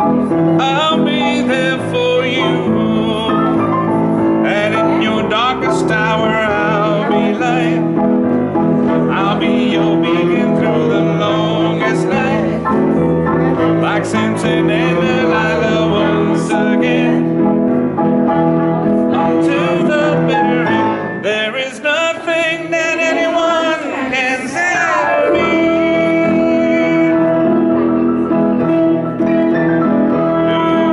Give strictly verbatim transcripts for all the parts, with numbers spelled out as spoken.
I'll be there for you. And in your darkest hour, I'll be light. I'll be your beacon through the longest night. Like Samson and Delilah once again. To the bitter end, there is nothing that anyone can save me.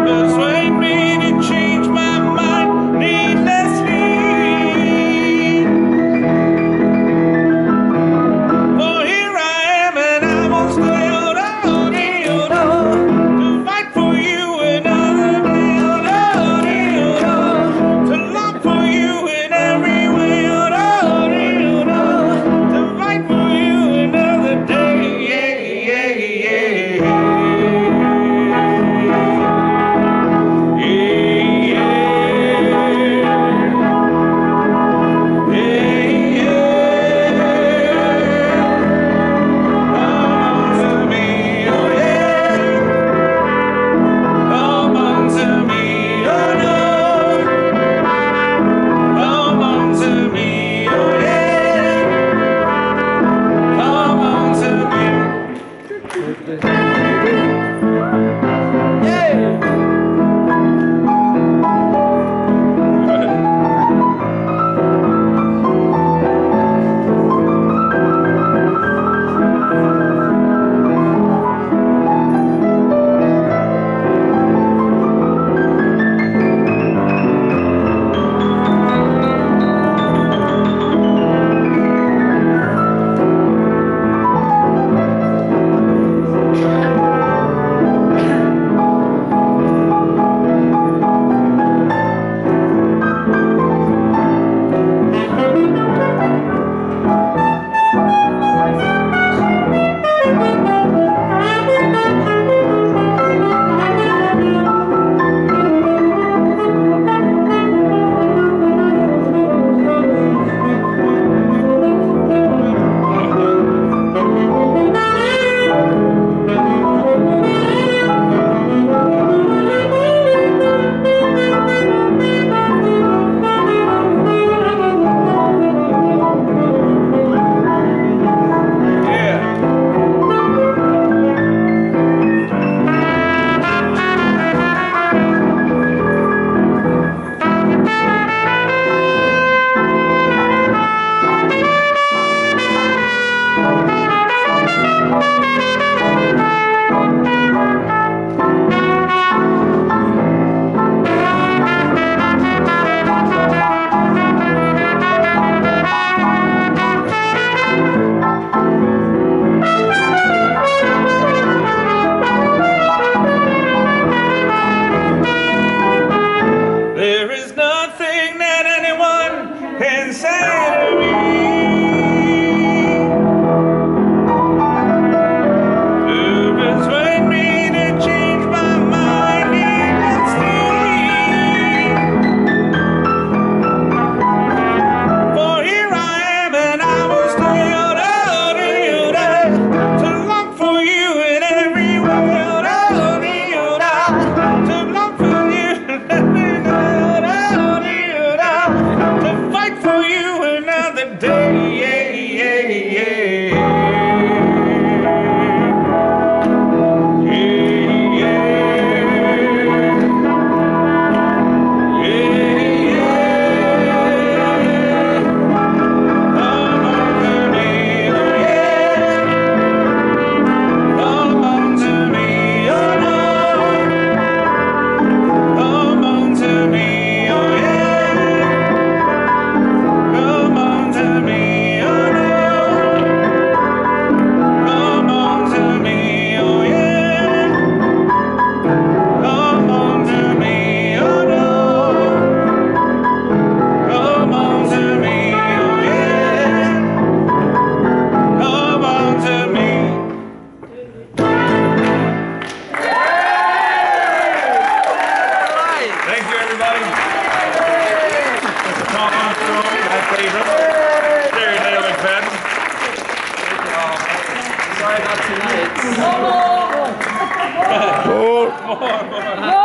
more, more. No!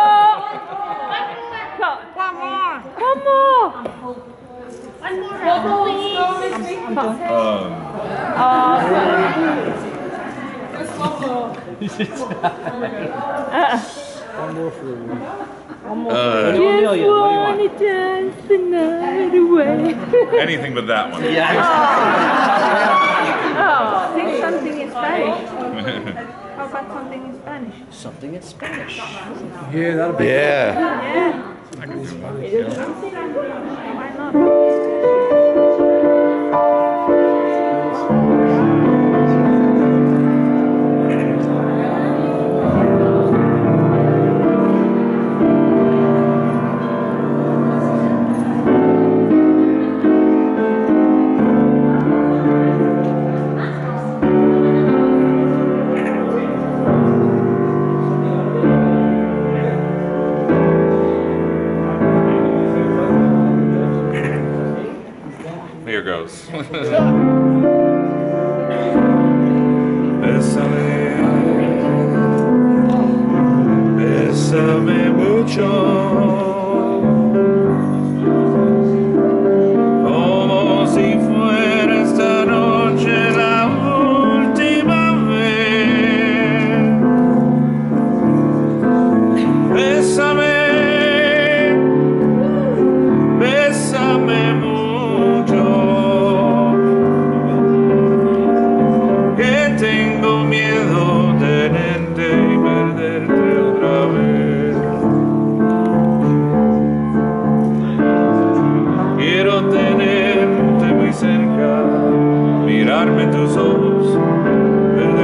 One more. One more. One more. Please. Um, Uh, One more for you. one more. uh, Just wanna dance the night away. anything but that one. Oh, sing something in Spanish. How about something in Spanish? Something in Spanish. Yeah, that'll be. Yeah. Yeah. I can do one. Why not? Here goes. Besame, besame mucho, como si fuera esta noche la última vez. Besame, besame mucho. Tengo miedo tenerte y perderte otra vez. Quiero tenerte muy cerca, mirarme en tus ojos,